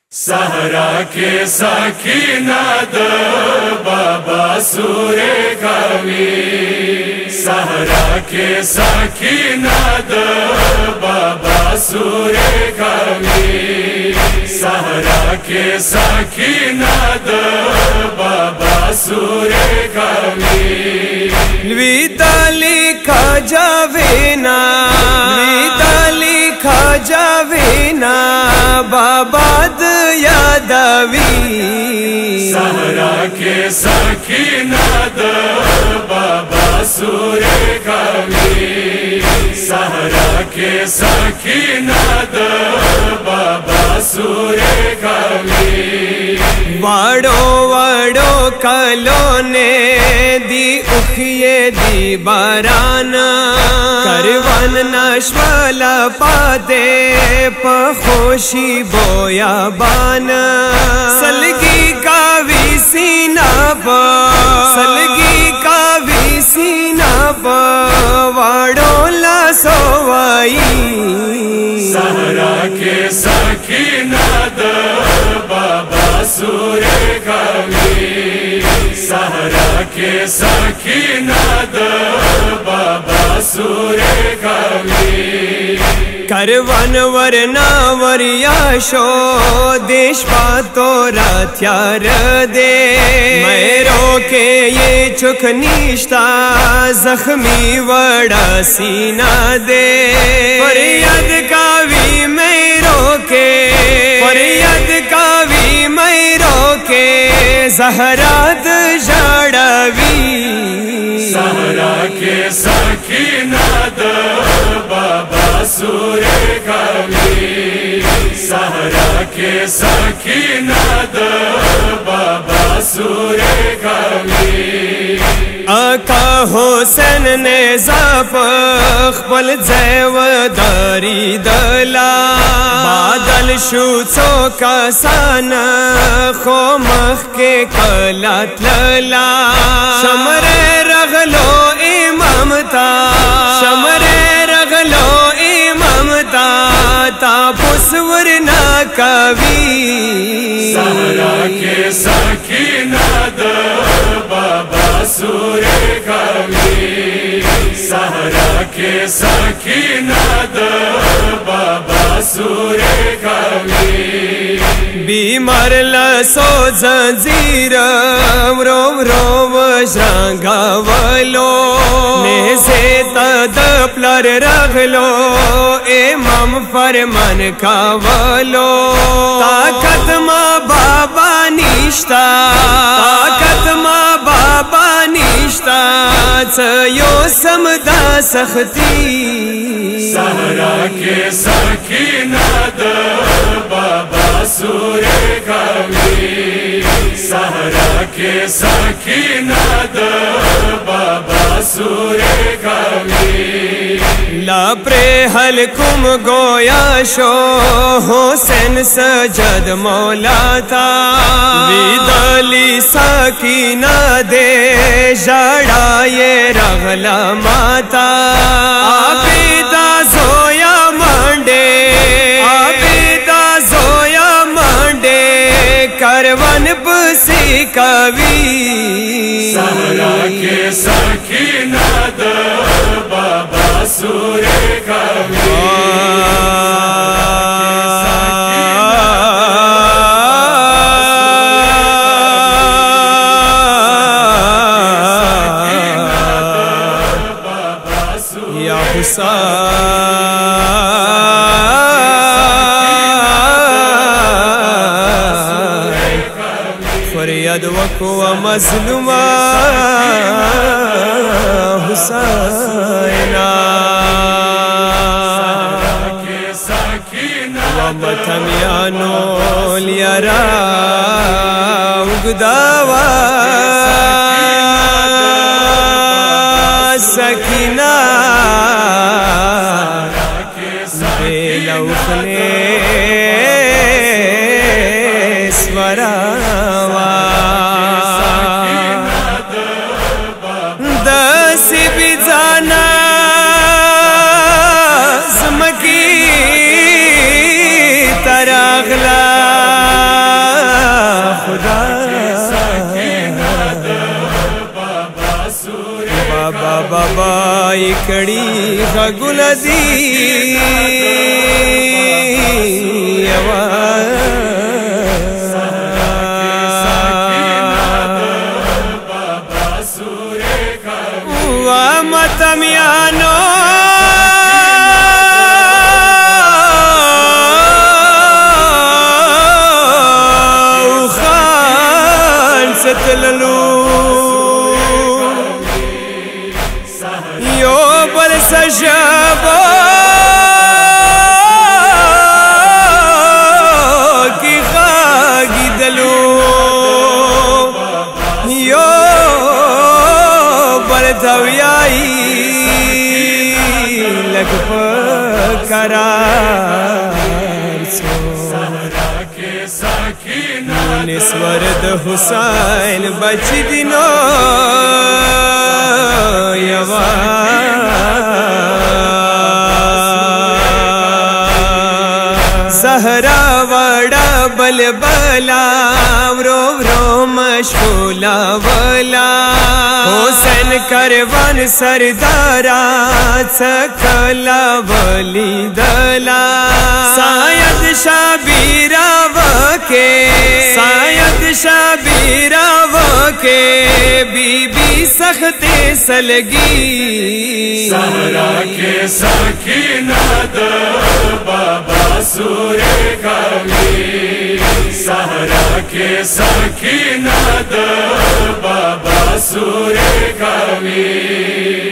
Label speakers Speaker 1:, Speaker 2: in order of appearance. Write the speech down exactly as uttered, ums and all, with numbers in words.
Speaker 1: सहरा के सकीना द बाबा सूरे कवि। सहरा के सकीना द बाबा सूरे कवि। सहरा के सकीना द बाबा सूरे कवि।
Speaker 2: विदा लिखा जावे ना, विदा लिखा जावे ना बाबा यादवी।
Speaker 1: सहरा के सकीना द बाबा सूरे कवि। सहरा के सकीना द बाबा सूरे कवि।
Speaker 2: वाड़ो वाड़ो कलोने दी उखिए दी बारान करवन नश्वला पादे पखोशी बोया बान। सलगी का भी सीना प, सलगी का भी सीना प वाड़ो ला सोवाई।
Speaker 1: सहरा के सकीना द बाबा सूरे कवि। सहरा के सकीना द बाबा सूरे कवि।
Speaker 2: करवन वरना वरियाशो देश पातो राथ्यार दे। मैरो के ये चुख निष्ठा जख्मी वड़ा सीना दे। फरियाद का भी मैरो के, फरियाद का भी मैरो के जहरात जड़वी।
Speaker 1: सहरा के सकीना द बाबा सूरे कवि। सहरा के सकीना द बाबा सूरे कवि।
Speaker 2: आका हुसैन ने ज़ाप खपल ज़ेवदारी दला। बादल शूचो का सान खो मख के कलात लला। शमरे रगलो इमामता, शमरे रगलो इमामता तापुसवर ना कवि।
Speaker 1: सहरा के सकीना द बाबा सूरे कवि। सहरा के सकीना द बाबा सूरे कवि।
Speaker 2: बीमार लसो जंजीर रोम रोम जंगावलो। नेसे तद प्लर रगलो एमम फरमान कावलो। ताकत मा बाबा निष्ठा, ताकत मा बाबा निष्ठा यो समदा सख्ती।
Speaker 1: सहरा के सकीना द बाबा सूरे कवि। सहरा के सकीना द बाबा सूरे कवि।
Speaker 2: लाप्रे हलकुम गोया शो हुसैन सजद मौलाता। विदली सकीना दे जड़ा ये रगला माता। आबिदा जोया मांडे, आबिदा जोया मांडे करवन बसी कवि।
Speaker 1: सहरा के सकीना द बाबा सूरे कवि।
Speaker 2: या हुसैन फरियाद वक़्वा मज़लूमा हुसैना। वमतमियानो लियारा उगदावा सकीना। बेलौखने स्वरावा। दस भी जाना की तरगला बेवफाई कड़ी खगुल दी मतमियानो खान सतलू यो बल सजबो की खागी दलू यो बल धवियाई लग करार सो निस्वरद हुसैन बच दिनो यवा सहरा वड़ा बल बला व्रो व्रो मशोला वला हुसैन करवन सरदारा सकला वली दला सायद शाबीरा वके सायद शाबीरा वके बीबी सख्ते सलगी
Speaker 1: सहरा के सकीना दो बाबा सूरे कवि सहरा के सकीना दो बाबा सूरे कवि।